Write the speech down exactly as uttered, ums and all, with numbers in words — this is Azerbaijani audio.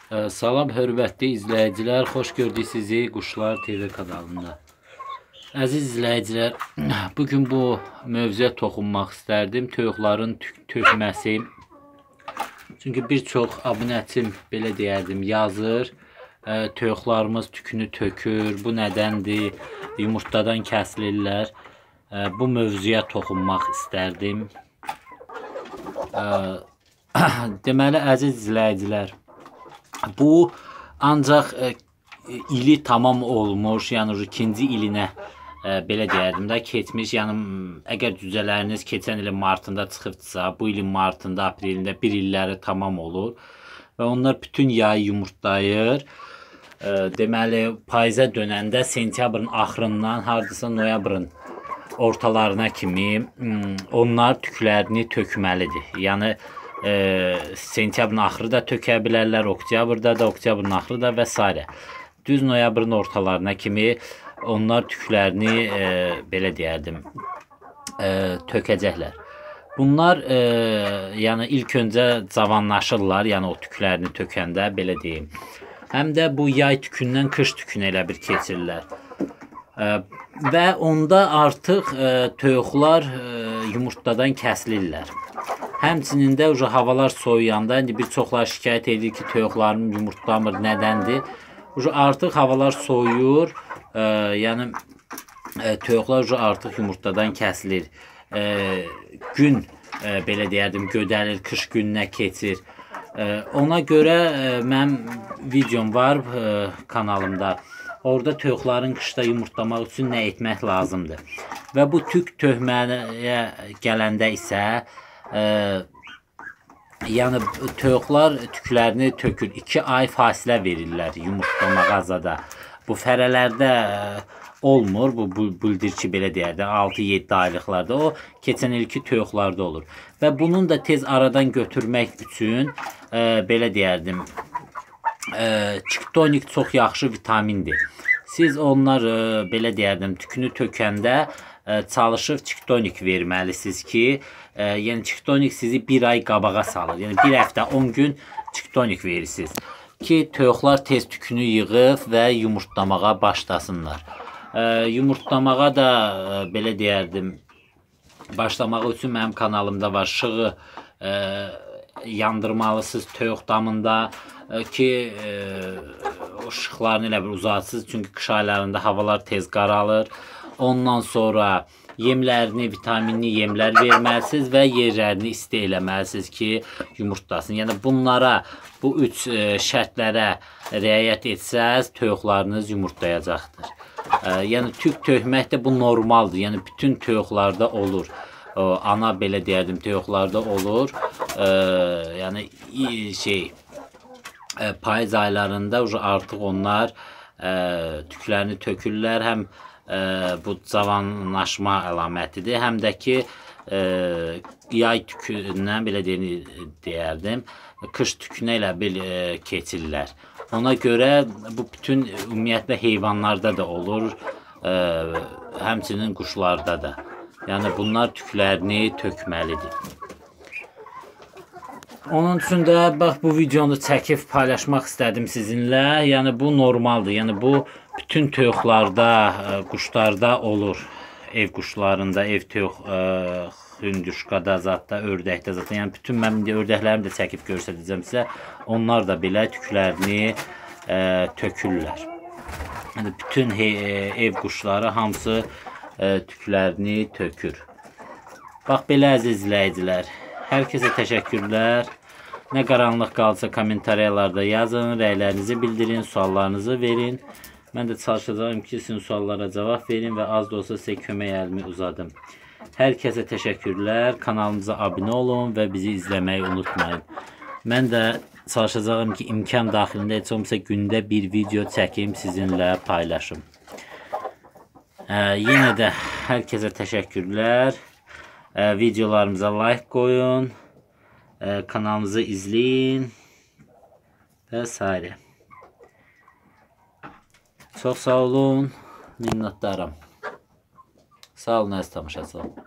Ee, Salam hörmətli izləyicilər, xoş gördük sizi Quşlar T V kanalında. Əziz izləyicilər, bugün bu mövzuya toxunmaq istərdim. Toyuqların tük tökməsi. Çünki bir çox abunəçim belə deyərdim yazır. E, toyuqlarımız tükünü tökür. Bu nədəndir? Yumurtadan kəsilirlər. E, bu mövzuya toxunmaq istərdim. E, deməli əziz izləyicilər, bu ancaq e, ili tamam olmuş, yəni ikinci ilinə e, belə deyərdim də keçmiş. Yəni əgər cücələriniz keçən ilin martında çıxıbsa, bu ilin martında, aprelində bir illəri tamam olur və onlar bütün yayı yumurtlayır. E, deməli payıza dönəndə sentyabrın axırından hardasa noyabrın ortalarına kimi onlar tüklərini tökməlidir. Yəni E, sentyabrın axırı da tökə bilərlər, oktyabrda da, oktyabrın axırı da və s. Düz noyabrın ortalarına kimi onlar tüklərini e, belə deyərdim e, tökəcəklər. Bunlar e, yəni ilk öncə cavanlaşırlar, yəni o tüklərini tökəndə belə deyim. Həm də bu yay tükündən qış tükünə elə bir keçirlər. E, və onda artıq e, toyuqlar e, yumurtadan kəsilirlər. Həmçinin də uca havalar soyuyanda, indi bir çoxlar şikayət edir ki, toyuqlarım yumurtlamır, nədəndir? Uca artıq havalar soyuyur, e, yəni e, toyuqlar uca artıq yumurtadan kəsilir. E, gün e, belə deyərdim, gödəlir, qış gününə keçir. E, ona görə e, mənim videom var e, kanalımda. Orada toyuqların qışda yumurtlamaq üçün nə etmək lazımdır? Və bu tük töhməyə gələndə isə Ee, yəni toyuqlar tüklərini tökür. iki ay fasilə verirlər yumurtlamağa azada. Bu fərələrdə e, olmur. Bu bildirçi belə deyərdi. altı yeddi aylıqlarda o keçən ilki toyuqlarda olur. Və bunun da tez aradan götürmək üçün e, belə deyərdim. E, Çiktonik çox yaxşı vitamindir. Siz onlar e, belə deyərdim tükünü tökəndə e, çalışıb çiktonik verməlisiniz ki, e, yəni çiktonik sizi bir ay qabağa salır. Yəni bir həftə on gün çiktonik verirsiniz ki, toyuqlar tez tükünü yığıb və yumurtlamağa başlasınlar. E, yumurtlamağa da e, belə deyərdim, başlamağı üçün mənim kanalımda var. Şığı e, yandırmalısınız toyuq damında e, ki, e, o şıqlarını elə bir uzatsız. Çünki qış aylarında havalar tez qaralır. Ondan sonra yemlərini, vitaminli yemlər verməlisiniz və yerlərini isti eləməlisiniz ki, yumurtlasın. Yəni bunlara, bu üç e, şərtlərə riayət etsəz, toyuqlarınız yumurtlayacaqdır. E, yəni tük tökmək də bu normaldır. Yəni bütün toyuqlarda olur. E, ana belə deyərdim, toyuqlarda olur. E, yəni şey e, payız aylarında artıq onlar e, tüklərini tökürlər. Həm e, bu cavanlaşma əlamətidir, həm də ki e, yay tükündən belə deyərdim, qış tükünə elə bir e, keçirlər. Ona görə bu bütün ümumiyyətlə heyvanlarda da olur, e, həmçinin quşlarda da. Yəni bunlar tüklərini tökməlidir. Onun üçün də bax bu videonu çəkib paylaşmaq istədim sizinlə. Yəni bu normaldır. Yəni bu bütün toyuqlarda, quşlarda olur. Ev quşlarında, ev toyuq, hündüşkada, zatda, ördəkdə zatda. Yəni bütün mən ördəklərimi də çəkib göstərəcəm sizə. Onlar da belə tüklərini e, tökürlər. Yəni bütün he, ev quşları hamısı e, tüklərini tökür. Bax belə əziz izləyicilər. Hər kəsə təşəkkürlər. Nə qaranlıq qalsa kommentariyalarda yazın, rəylərinizi bildirin, suallarınızı verin. Mən də çalışacağım ki, sizin suallara cavab verin və az da olsa sizə kömək əlimi uzadım. Hər kəsə təşəkkürlər. Kanalımıza abunə olun və bizi izləməyi unutmayın. Mən də çalışacağım ki, imkan daxilində heç olmasa gündə bir video çəkim, sizinlə paylaşım. Ee, yenə də hər kəsə təşəkkürlər. Ee, videolarımıza like koyun. Ee, kanalımızı izləyin. Və s. Çox sağ olun. Minnətdaram. Sağ olun əziz tamaşaçılar.